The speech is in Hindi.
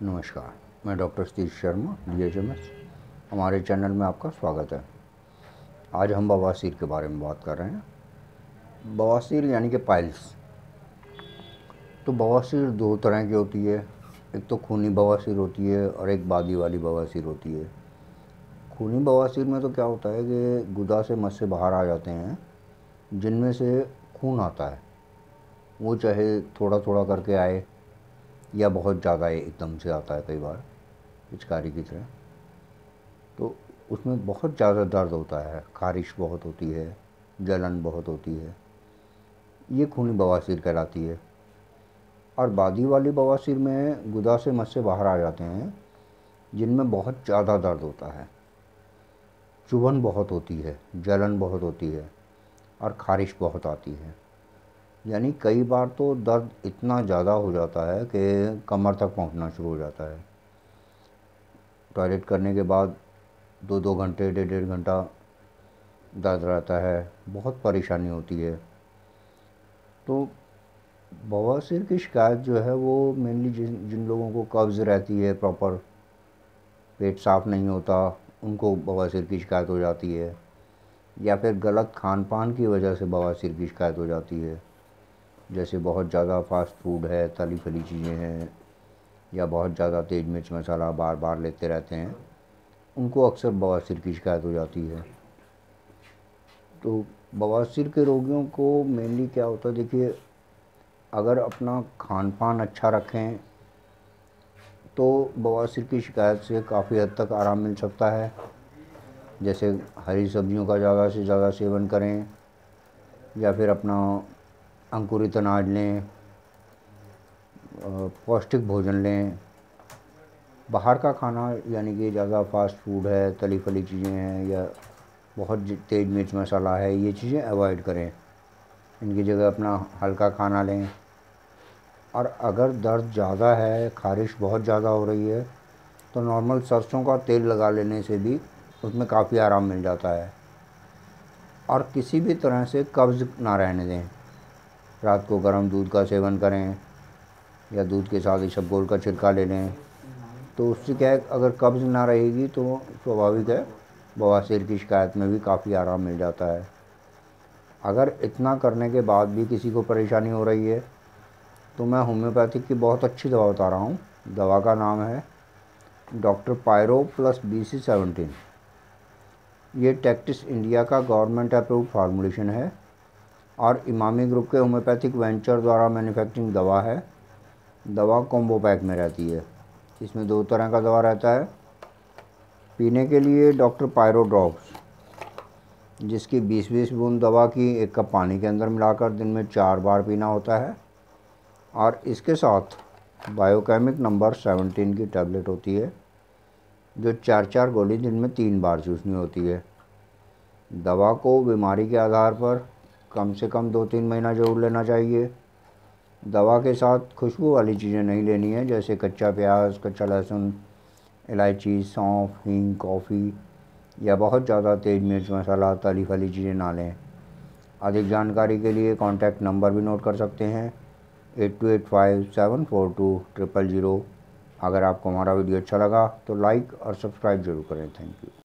नमस्कार, मैं डॉक्टर सतीश शर्मा DHMS। हमारे चैनल में आपका स्वागत है। आज हम बवासीर के बारे में बात कर रहे हैं। बवासीर यानी कि पाइल्स। तो बवासीर दो तरह की होती है। एक तो खूनी बवासीर होती है और एक बादी वाली बवासीर होती है। खूनी बवासीर में तो क्या होता है कि गुदा से मस्से बाहर आ जाते हैं जिनमें से खून आता है। वो चाहे थोड़ा थोड़ा करके आए या बहुत ज़्यादा एकदम से आता है, कई बार पिचकारी की तरह। तो उसमें बहुत ज़्यादा दर्द होता है, खारिश बहुत होती है, जलन बहुत होती है। ये खूनी बवासीर कहलाती है। और बादी वाली बवासीर में गुदा से मस्से बाहर आ जाते हैं जिनमें बहुत ज़्यादा दर्द होता है, चुभन बहुत होती है, जलन बहुत होती है और खारिश बहुत आती है। यानी कई बार तो दर्द इतना ज़्यादा हो जाता है कि कमर तक पहुंचना शुरू हो जाता है। टॉयलेट करने के बाद 2-2 घंटे, 1.5 घंटा दर्द रहता है, बहुत परेशानी होती है। तो बवासीर की शिकायत जो है वो मेनली जिन जिन लोगों को कब्ज़ रहती है, प्रॉपर पेट साफ़ नहीं होता, उनको बवासीर की शिकायत हो जाती है। या फिर गलत खान पान की वजह से बवासीर की शिकायत हो जाती है। जैसे बहुत ज़्यादा फास्ट फूड है, तली फली चीज़ें हैं, या बहुत ज़्यादा तेज़ मिर्च मसाला बार बार लेते रहते हैं, उनको अक्सर बवासीर की शिकायत हो जाती है। तो बवासीर के रोगियों को मेनली क्या होता है, देखिए, अगर अपना खान पान अच्छा रखें तो बवासीर की शिकायत से काफ़ी हद तक आराम मिल सकता है। जैसे हरी सब्जियों का ज़्यादा से ज़्यादा सेवन करें, या फिर अपना अंकुरित अनाज लें, पौष्टिक भोजन लें। बाहर का खाना यानी कि ज़्यादा फास्ट फूड है, तली फली चीज़ें हैं, या बहुत तेज़ मिर्च मसाला है, ये चीज़ें अवॉइड करें। इनकी जगह अपना हल्का खाना लें। और अगर दर्द ज़्यादा है, खारिश बहुत ज़्यादा हो रही है, तो नॉर्मल सरसों का तेल लगा लेने से भी उसमें काफ़ी आराम मिल जाता है। और किसी भी तरह से कब्ज़ ना रहने दें। रात को गर्म दूध का सेवन करें या दूध के साथ इसबगोल का छिलका ले लें। तो उससे क्या है, अगर कब्ज़ ना रहेगी तो स्वाभाविक है बवासीर की शिकायत में भी काफ़ी आराम मिल जाता है। अगर इतना करने के बाद भी किसी को परेशानी हो रही है तो मैं होम्योपैथिक की बहुत अच्छी दवा बता रहा हूँ। दवा का नाम है डॉक्टर पायरो प्लस BC17। ये टेक्टिस इंडिया का गवर्नमेंट अप्रूव्ड फार्मूलेशन है और इमामी ग्रुप के होम्योपैथिक वेंचर द्वारा मैन्युफैक्चरिंग दवा है। दवा कॉम्बो पैक में रहती है। इसमें 2 तरह का दवा रहता है। पीने के लिए डॉक्टर पायरो ड्रॉप्स, जिसकी 20-20 बूंद दवा की 1 कप पानी के अंदर मिलाकर दिन में 4 बार पीना होता है। और इसके साथ बायोकेमिक नंबर 17 की टैबलेट होती है, जो 4-4 गोली दिन में 3 बार चूसनी होती है। दवा को बीमारी के आधार पर कम से कम 2-3 महीना ज़रूर लेना चाहिए। दवा के साथ खुशबू वाली चीज़ें नहीं लेनी है, जैसे कच्चा प्याज, कच्चा लहसुन, इलायची, सौंफ, हींग, कॉफ़ी, या बहुत ज़्यादा तेज़ मिर्च मसाला, तली फली चीज़ें ना लें। अधिक जानकारी के लिए कॉन्टैक्ट नंबर भी नोट कर सकते हैं, 8285742000। अगर आपको हमारा वीडियो अच्छा लगा तो लाइक और सब्सक्राइब जरूर करें। Thank you.